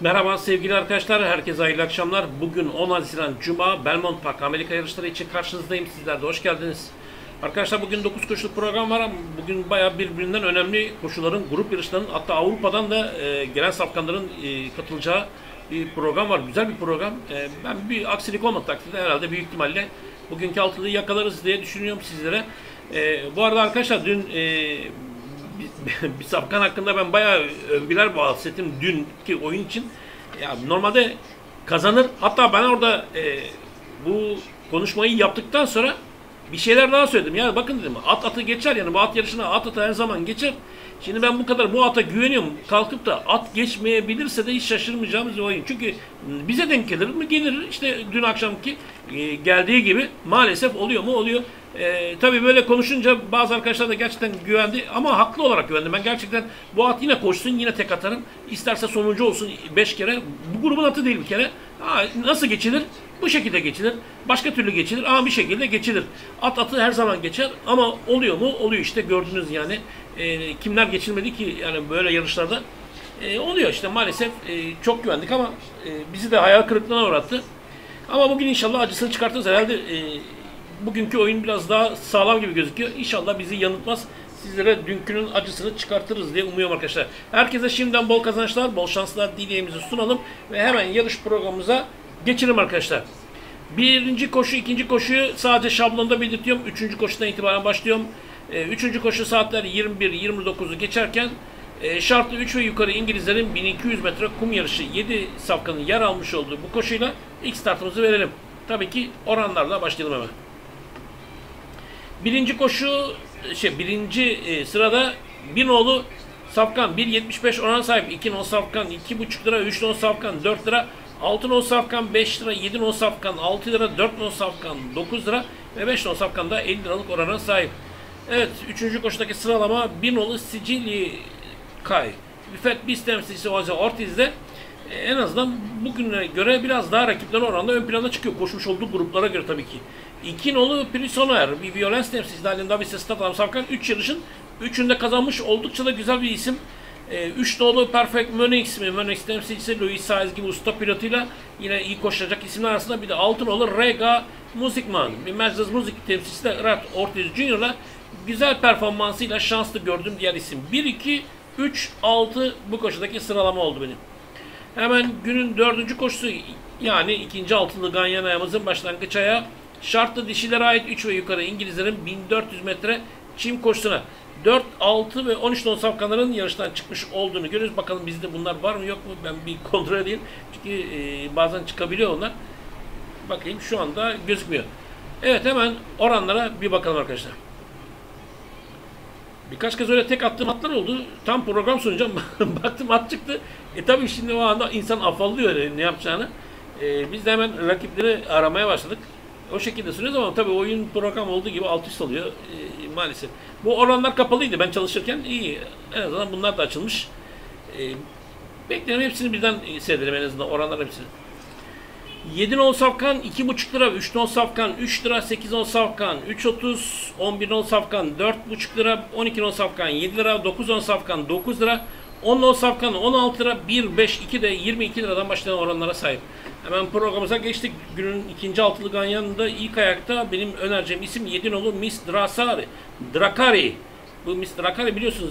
Merhaba sevgili arkadaşlar, herkese hayırlı akşamlar. Bugün 10 Haziran Cuma, Belmont Park Amerika yarışları için karşınızdayım. Sizler de hoş geldiniz. Arkadaşlar bugün 9 koşulu program var ama bugün bayağı birbirinden önemli koşuların, grup yarışlarının, hatta Avrupa'dan da gelen safkanların katılacağı bir program var. Güzel bir program. Ben bir aksilik olmadığı takdirde herhalde büyük ihtimalle bugünkü altılıyı yakalarız diye düşünüyorum sizlere. Bu arada arkadaşlar dün bir safkan hakkında ben bayağı övgüler bahsettim dünkü oyun için. Ya normalde kazanır. Hatta ben orada bu konuşmayı yaptıktan sonra bir şeyler daha söyledim. Ya bakın dedim, at atı geçer, yani bu at yarışına at atı her zaman geçer. Şimdi ben bu kadar bu ata güveniyorum. Kalkıp da at geçmeyebilirse de hiç şaşırmayacağımız bir oyun. Çünkü bize denk gelir mi? Gelir. İşte dün akşamki geldiği gibi maalesef oluyor mu? Oluyor. Tabii böyle konuşunca bazı arkadaşlar da gerçekten güvendi ama haklı olarak güvendi. Ben gerçekten bu at yine koşsun, yine tek atarım. İsterse sonuncu olsun 5 kere. Bu grubun atı değil bir kere. Nasıl geçilir? Bu şekilde geçilir. Başka türlü geçilir ama bir şekilde geçilir. At atı her zaman geçer ama oluyor mu? Oluyor işte, gördünüz yani. Kimler geçilmedi ki yani böyle yarışlarda. Oluyor işte maalesef. Çok güvendik ama bizi de hayal kırıklığına uğrattı. Ama bugün inşallah acısını çıkartırız herhalde. Bugünkü oyun biraz daha sağlam gibi gözüküyor. İnşallah bizi yanıltmaz. Sizlere dünkünün acısını çıkartırız diye umuyorum arkadaşlar. Herkese şimdiden bol kazançlar, bol şanslar dileğimizi sunalım ve hemen yarış programımıza geçelim arkadaşlar. Birinci koşu, ikinci koşuyu sadece şablonda belirtiyorum. Üçüncü koşudan itibaren başlıyorum. Üçüncü koşu saatler 21-29'u geçerken şartlı 3 ve yukarı İngilizlerin 1200 metre kum yarışı 7 safkanın yer almış olduğu bu koşuyla ilk startımızı verelim. Tabii ki oranlarla başlayalım hemen. Birinci koşu, birinci sırada 1000 nolu safkan 1.75 oran sahip, 2 nolu safkan 2.5 lira, 3 nolu safkan 4 lira, 6 nolu safkan 5 lira, 7 nolu safkan 6 lira, 4 nolu safkan 9 lira ve 5 nolu safkan da 50 liralık orana sahip. Evet, 3. koşudaki sıralama 1000 nolu Sicily Kay. Buffet Biz temsilcisi Ortiz'de en azından bugüne göre biraz daha rakiplerine oranla ön plana çıkıyor. Koşmuş olduğu gruplara göre tabii ki. 2 nolu Prisoner, bir Violence temsilcisi Dalian Davis'e start alan safkan 3 yarışın 3'ünde kazanmış, oldukça da güzel bir isim. 3 nolu Perfect Monix mi? Monix temsilcisi Louis Saez gibi usta pilotuyla yine iyi koşacak isimler arasında bir de 6 nolu Rega Musicman, bir Mercedes Müzik temsilcisi de Rat Ortiz Jr.'la güzel performansıyla şanslı gördüğüm diğer isim. 1, 2, 3, 6 bu koşudaki sıralama oldu benim. Hemen günün 4. koşusu, yani ikinci altılı ganyan ayağımızın başlangıç ayağı. Şartlı dişilere ait 3 ve yukarı İngilizlerin 1400 metre çim koşusuna 4, 6 ve 13 nolu safkanların yarıştan çıkmış olduğunu görüyoruz. Bakalım bizde bunlar var mı yok mu, ben bir kontrol edeyim. Çünkü bazen çıkabiliyor onlar. Bakayım, şu anda gözükmüyor. Evet, hemen oranlara bir bakalım arkadaşlar. Birkaç kez öyle tek attığım atlar oldu. Tam program sunacağım. Baktım at çıktı. Tabii şimdi o anda insan afallıyor ne yapacağını. Biz de hemen rakipleri aramaya başladık. O şekilde sunuyoruz ama tabii oyun program olduğu gibi alt üst oluyor maalesef. Bu oranlar kapalıydı ben çalışırken, iyi. En azından bunlar da açılmış. Beklerim hepsini birden seyredelim, en azından oranlar hepsini. 7 nol safkan 2.5 lira, 3 nol safkan 3 lira, 8 nol safkan 3.30, 11 nol safkan 4.5 lira, 12 nol safkan 7 lira, 9 nol safkan 9 lira, 10 nol safkan 16 lira, 1, 5, 2 de 22 liradan başlayan oranlara sahip. Hemen programımıza geçtik. Günün ikinci altılı ganyanında ilk ayakta benim önereceğim isim 7 nolu Miss Drakari. Bu Miss Drakari biliyorsunuz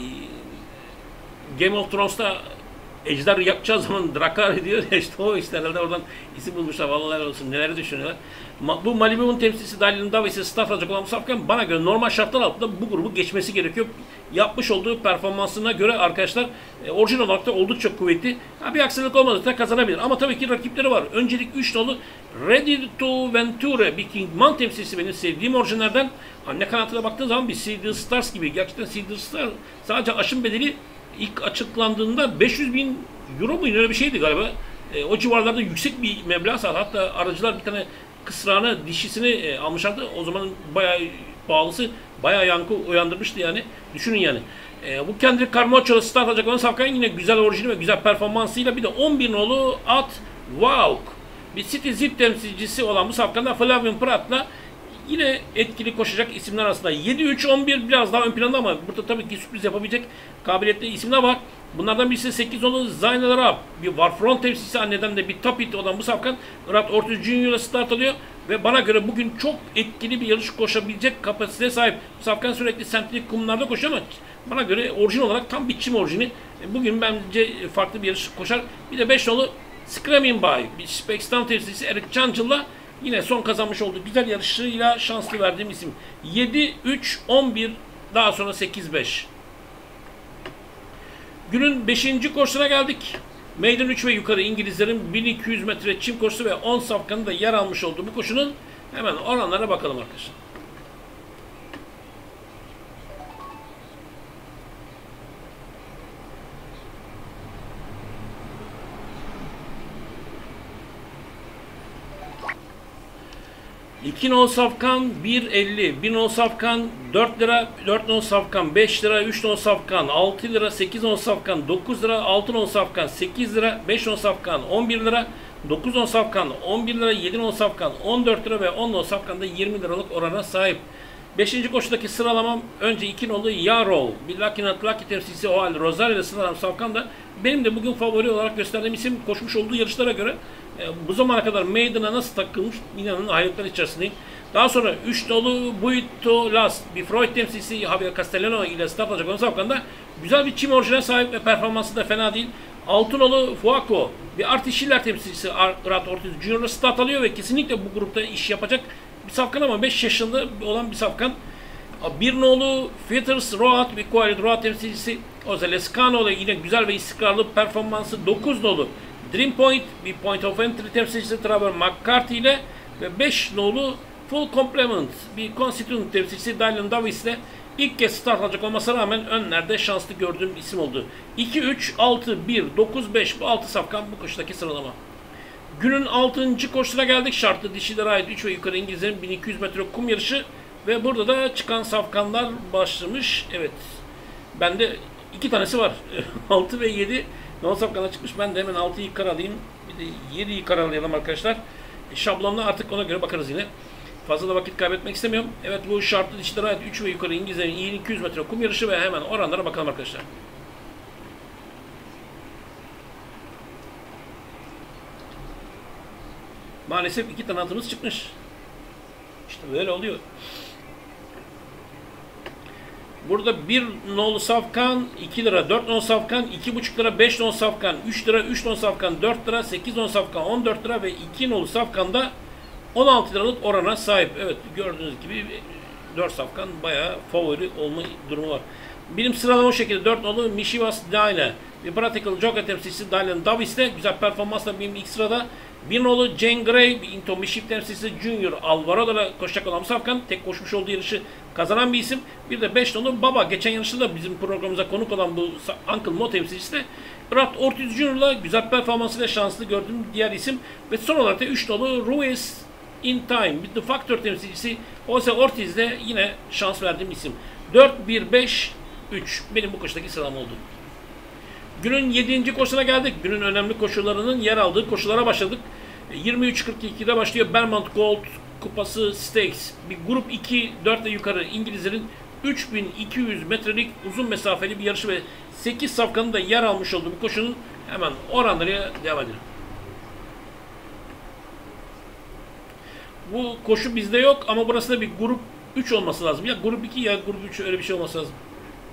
Game of Thrones'ta ejder yapacağı zaman Drakari diyor ya, işte o işte herhalde oradan isim bulmuşlar, vallahi olsun, neler düşünüyorlar. Bu Malibu'nun temsilcisi Dalian Davis'e start alacak olan bu safkan bana göre normal şartlar altında bu grubu geçmesi gerekiyor. Yapmış olduğu performansına göre arkadaşlar orijinal olarak da oldukça kuvvetli. Bir aksilik olmadıkça kazanabilir ama tabii ki rakipleri var. Öncelik 3 nolu Ready to Venture, bir Kingman temsilcisi, benim sevdiğim orijinallerden. Anne kanatına baktığın zaman bir Sea Stars gibi, gerçekten Sea Stars sadece aşım bedeli İlk açıklandığında 500.000 euro mu, öyle bir şeydi galiba. O civarlarda yüksek bir meblağ sağladı. Hatta aracılar bir tane kısrağını, dişisini almışlardı. O zaman bayağı pahalısı, bayağı yankı uyandırmıştı yani. Düşünün yani. Bu Kendrick Carmocho'la start alacak olan safkan yine güzel orijini ve güzel performansıyla bir de 11 nolu at Wow, bir City Zip temsilcisi olan bu safkanda Flavien Prat'la yine etkili koşacak isimler arasında. 7-3-11 biraz daha ön planda ama burada tabii ki sürpriz yapabilecek kabiliyetli isimler var. Bunlardan birisi 8 nolu Zaynal Arap. Bir Warfront temsilcisi, anneden de bir top hit olan bu safkan Irat Ortiz Junior'la start alıyor. Ve bana göre bugün çok etkili bir yarış koşabilecek kapasiteye sahip. Bu safkan sürekli sentetik kumlarda koşuyor ama bana göre orijin olarak tam biçim orijini. Bugün bence farklı bir yarış koşar. Bir de 5 nolu Screaming By. Bir Spex'tan temsilcisi Eric Changel'la yine son kazanmış olduğu güzel yarışıyla şanslı verdiğim isim. 7-3-11, daha sonra 8-5. Günün 5. koşusuna geldik. Maiden 3 ve yukarı İngilizlerin 1200 metre çim koşusu ve 10 safkanın da yer almış olduğu bu koşunun hemen oranlara bakalım arkadaşlar. İki nol safkan 1.50, 1 nol safkan 4 lira, 4 nol safkan 5 lira, 3 nol safkan 6 lira, 8 nol safkan 9 lira, 6 nol safkan 8 lira, 5 nol safkan 11 lira, 9 nol safkan 11 lira, 7 nol safkan 14 lira ve 10 nol safkan da 20 liralık orana sahip. 5. koşudaki sıralamam önce 2 nolu Yarrow, bir Lucky Not Lucky temsilcisi o halde Rosario ile sınırlanan safkan da benim de bugün favori olarak gösterdiğim isim. Koşmuş olduğu yarışlara göre bu zamana kadar Maiden'a nasıl takılmış inanın hayretler içerisindeyim. Daha sonra 3 nolu Buito Last, bir Freud temsilcisi Javier Castellano ile start alacak olan safkanda güzel bir çim orijine sahip ve performansı da fena değil. 6 nolu Fuaco, bir Artie Schiller temsilcisi Irat Ortiz Junior'la start alıyor ve kesinlikle bu grupta iş yapacak bir safkan ama 5 yaşında olan bir safkan. 1 nolu Fitters Roat, bir Qualit Roat temsilcisi Jose Lescano ile yine güzel ve istikrarlı performansı. 9 nolu Dream Point, bir Point of Entry temsilcisi Trevor McCarthy ile ve 5 nolu Full Complement, bir Constituent temsilcisi Dylan Davis ile ilk kez start alacak olmasına rağmen önlerde şanslı gördüğüm isim oldu. 2-3-6-1-9-5 bu 6 safkan bu koşudaki sıralama. Günün 6. koşusuna geldik. Şartlı dişilere ait 3 ve yukarı İngilizlerin 1200 metre kum yarışı ve burada da çıkan safkanlar başlamış. Evet. Bende 2 tanesi var. 6 ve 7 nol safkana çıkmış. Ben de hemen 6'yı karalayayım. Bir de 7'yi karalayalım arkadaşlar. Şablonla artık ona göre bakarız yine. Fazla da vakit kaybetmek istemiyorum. Evet, bu şartlı dişilere ait 3 ve yukarı İngilizlerin 1200 metre kum yarışı ve hemen oranlara bakalım arkadaşlar. Maalesef 2 tane atımız çıkmış. İşte böyle oluyor. Burada 1 nolu safkan 2 lira, 4 nolu safkan 2,5 lira, 5 nolu safkan 3 lira, 3 nolu safkan 4 lira, 8 nolu safkan 14 lira ve 2 nolu safkan da 16 liralık orana sahip. Evet, gördüğünüz gibi 4 safkan bayağı favori olma durumu var. Benim sıralama o şekilde. 4 nolu Mishivas Dyna, bir Practical Joker temsilcisi Dylan Davis ile güzel performansla benim ilk sırada. 1 nolu Jane Gray, bir Into Mischief temsilcisi Junior Alvaro'da koşacak olan safkan, tek koşmuş olduğu yarışı kazanan bir isim. Bir de 5 nolu Baba, geçen yarışta da bizim programımıza konuk olan bu Uncle Mo temsilcisi de Irat Ortiz Junior'la güzel performansıyla şanslı gördüğüm diğer isim. Ve son olarak da 3 nolu Ruiz In Time, bir The Factor temsilcisi Jose Ortiz'de yine şans verdiğim isim. 4-1-5-3 benim bu koşudaki sıram oldu. Günün 7. koşusuna geldik. Günün önemli koşularının yer aldığı koşulara başladık. 23.42'de başlıyor Belmont Gold Kupası Stakes. Bir grup 2, 4 ve yukarı İngilizlerin 3200 metrelik uzun mesafeli bir yarışı ve 8 safkanın da yer almış olduğu bu koşunun hemen oranlarıyla devam edelim. Bu koşu bizde yok ama burası da bir grup 3 olması lazım. Ya grup 2 ya grup 3, öyle bir şey olması lazım.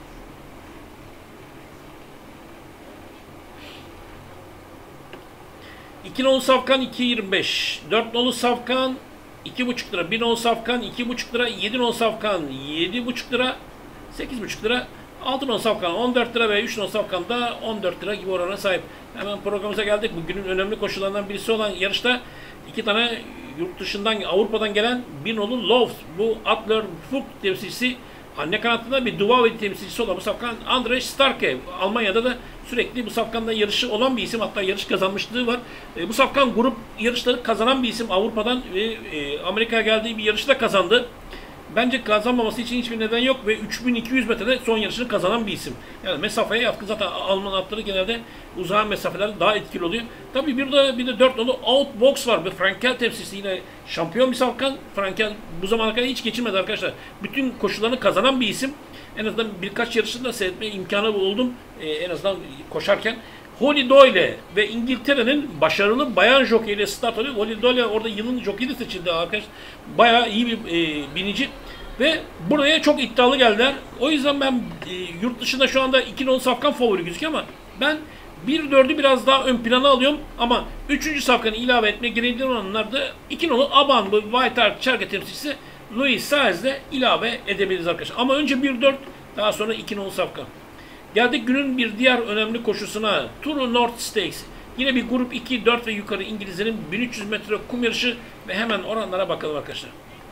2 nolu safkan 2.25, 4 nolu safkan 2,5 lira, 1 nolu safkan 2,5 lira, 7 nolu safkan 7,5 lira, 8,5 lira, 6 nolu safkan 14 lira ve 3 nolu safkan da 14 lira gibi orana sahip. Hemen programımıza geldik. Bugünün önemli koşularından birisi olan yarışta 2 tane yurt dışından, Avrupa'dan gelen 1 nolu Loves, bu Adler Fug temsilcisi, anne kanatında bir Duvavi temsilcisi olan bu safkan Andrej Starke. Almanya'da da sürekli bu safkanla yarışı olan bir isim, hatta yarış kazanmışlığı var. Bu safkan grup yarışları kazanan bir isim Avrupa'dan ve Amerika'ya geldiği bir yarışı da kazandı. Bence kazanmaması için hiçbir neden yok ve 3200 metrede son yarışını kazanan bir isim. Yani mesafeye yatkın, zaten Alman atları genelde uzak mesafelerde daha etkili oluyor. Tabii bir de 4 nolu Outbox var. Bir Frankel temsilcisi, yine şampiyon bir safkan. Frankel bu zamana kadar hiç geçilmedi arkadaşlar. Bütün koşularını kazanan bir isim. En azından birkaç yarışında seyretme imkanı buldum. En azından koşarken. Holly Doyle ve İngiltere'nin başarılı bayan jokeyiyle start alıyor. Holly Doyle orada yılın jokeyi de seçildi arkadaş. Bayağı iyi bir binici. Ve buraya çok iddialı geldiler. O yüzden ben yurt dışında şu anda 2 nolu safkan favori gözüküyor ama ben 1-4'ü biraz daha ön plana alıyorum. Ama 3. safkanı ilave etmeye gerekli olanlar da 2 nolu Aban, bu White Hart Çerke temsilcisi Louis Saez'de ilave edebiliriz arkadaşlar. Ama önce 1-4, daha sonra 2 nolu safkan. Geldik günün bir diğer önemli koşusuna. True North Stakes. Yine bir grup 2, 4 ve yukarı İngilizlerin 1300 metre kum yarışı ve hemen oranlara bakalım arkadaşlar.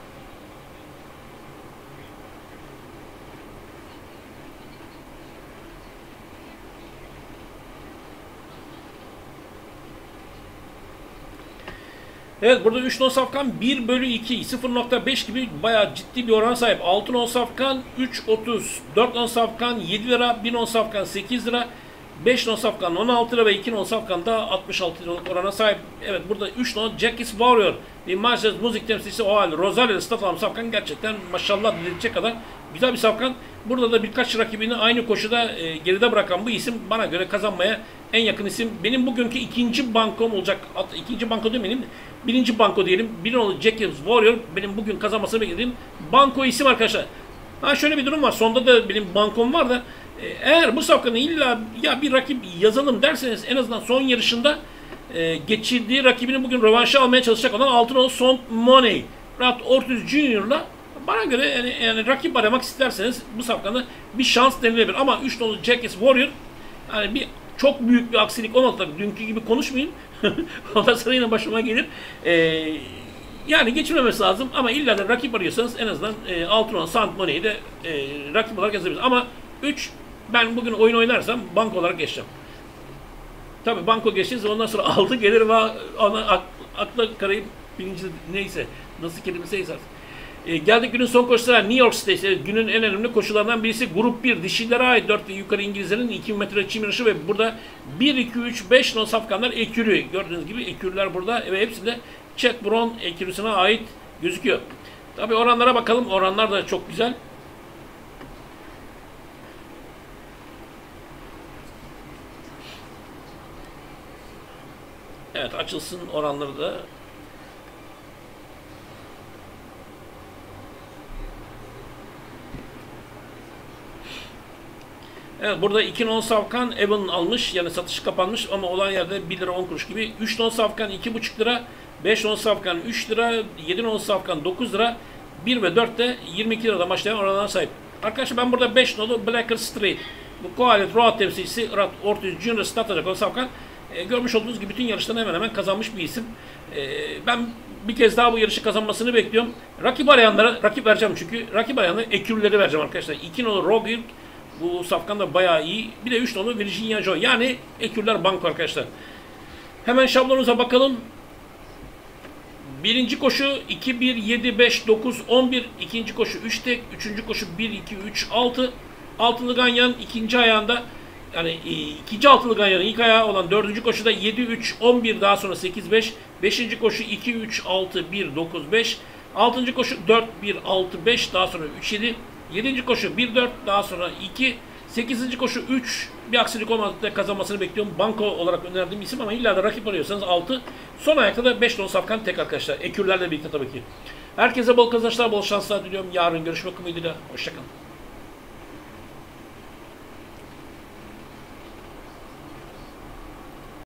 Evet, burada 3 nolu safkan 1/2, 0.5 gibi bayağı ciddi bir oran sahip. 6 nolu safkan 3.30, 4 nolu safkan 7 lira, 1 nolu safkan 8 lira, 5 nolu safkan 16 lira ve 2 nolu safkan da 66 liralık orana sahip. Evet, burada 3 nolu Jackie's Warrior bir Manchester müzik temsilcisi o halde Rosario Stafan safkan gerçekten maşallah dedilecek kadar güzel bir safkan. Burada da birkaç rakibini aynı koşuda geride bırakan bu isim bana göre kazanmaya en yakın isim. Benim bugünkü ikinci bankom olacak. İkinci banko demeyelim. Birinci banko diyelim. Bir nolu Jackie's Warrior benim bugün kazanmasını beklediğim banko isim arkadaşlar. Ha, şöyle bir durum var. Sonda da benim bankom var da eğer bu safkanı illa ya bir rakip yazalım derseniz en azından son yarışında geçirdiği rakibini bugün rövanşı almaya çalışacak olan Altınoğlu Son Money Rad Ortiz Junior'la bana göre yani rakip aramak isterseniz bu safkanda bir şans denilebilir. Ama 3 nolu Jackie's Warrior yani bir çok büyük bir aksilik olmadı tabii. Dünkü gibi konuşmayayım. Ondan sonra yine başıma gelir. Yani geçirmemesi lazım ama illa da rakip arıyorsanız en azından Altınoğlu Son Money'i de rakip olarak yazabilirsiniz. Ama 3 ben bugün oyun oynarsam banko olarak geçeceğim. Tabi banko geçtiğiniz ondan sonra 6 gelir ve ona akla karayıp birinci neyse nasıl kelimesi ise. Geldik günün son koşularına. New York State günün en önemli koşularından birisi grup 1 dişilere ait 4 ve yukarı İngilizlerin 2000 metre çim yarışı ve burada 1, 2, 3, 5 nolu safkanlar ekürü. Gördüğünüz gibi ekürüler burada ve hepsi de Chet Brown ekürüsüne ait gözüküyor. Tabi oranlara bakalım. Oranlar da çok güzel. Evet, açılsın oranları da. Evet, burada 2 nolu safkan Evan almış, yani satışı kapanmış ama olan yerde 1 lira 10 kuruş gibi. 3 nolu safkan 2,5 lira, 5 nolu safkan 3 lira, 7 nolu safkan 9 lira, 1 ve 4 de 22 lirada başlayan oranlara sahip. Arkadaşlar ben burada 5 nolu Blacker Street, bu Koalet Road temsilcisi Rad Ortiz Junior statacak olan safkan. Görmüş olduğunuz gibi bütün yarışlarını hemen hemen kazanmış bir isim. Ben bir kez daha bu yarışı kazanmasını bekliyorum. Rakip arayanlara rakip vereceğim çünkü. Rakip arayanlara ekürleri vereceğim arkadaşlar. 2 nolu Robert, bu safkan da bayağı iyi. Bir de 3 nolu Virginia Joy. Yani ekürler banko arkadaşlar. Hemen şablonuza bakalım. Birinci koşu 2, 1, 7, 5, 9, 11. İkinci koşu 3 tek. Üçüncü koşu 1, 2, 3, 6. Altılı ganyan ikinci ayağında. Yani ikinci altılı ganyanın ilk ayağı olan dördüncü koşuda 7, 3, 11 daha sonra 8, 5. Beşinci koşu 2, 3, 6, 1, 9, 5. Altıncı koşu 4, 1, 6, 5 daha sonra 3, 7. Yedinci koşu 1, 4 daha sonra 2. Sekizinci koşu 3. Bir aksilik olmadıkça kazanmasını bekliyorum. Banko olarak önerdiğim isim ama illa da rakip arıyorsanız 6. Son ayakta da 5 nolu safkan tek arkadaşlar. Ekürlerle birlikte tabii ki. Herkese bol kazançlar, bol şanslar diliyorum. Yarın görüşmek umuduyla. Hoşçakalın.